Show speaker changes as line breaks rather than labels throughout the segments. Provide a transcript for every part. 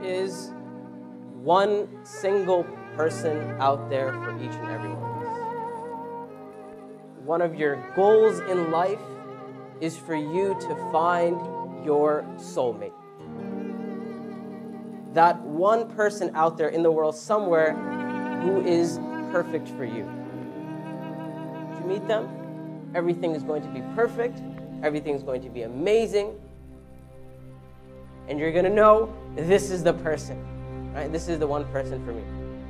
is one single person out there for each and every one of us. One of your goals in life is for you to find your soulmate. That one person out there in the world somewhere who is perfect for you. If you meet them, everything is going to be perfect, everything is going to be amazing, and you're going to know this is the person, right? This is the one person for me.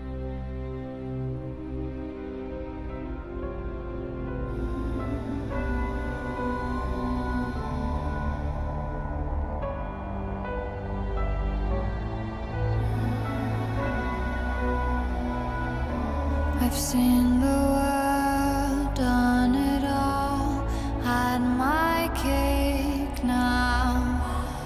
I've seen the world, done it all, had my cake now.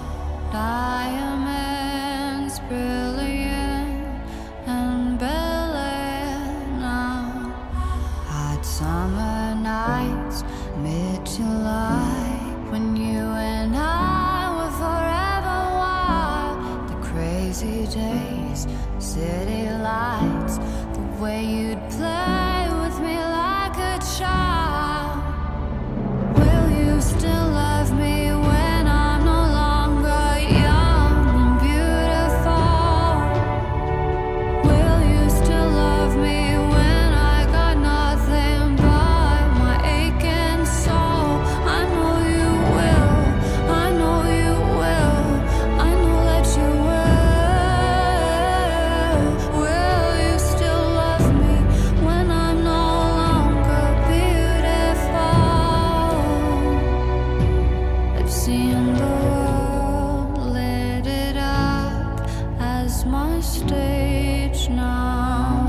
Diamonds brilliant and brilliant now. Hot summer nights, mid-July, when you and I were forever wild. The crazy days, city lights, the way you'd play with me like a child. Will you still love me when I'm no longer young and beautiful? Will you still love me when I got nothing but my aching soul? I know you will, I know you will, I know that you will. Will you still love me when I'm no longer beautiful? I've seen the world, lit it up as my stage now.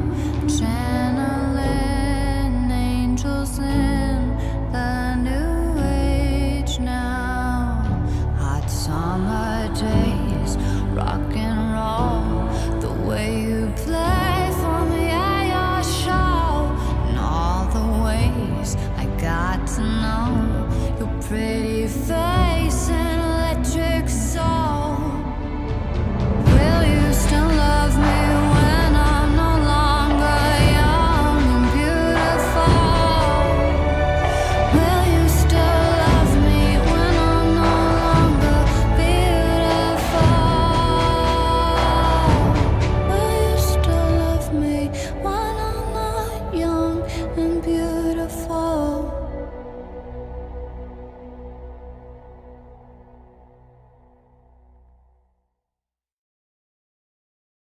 Channeling angels in the new age now. Hot summer days, rock and roll, the way you play for me at your show, and all the ways I got to know your pretty face.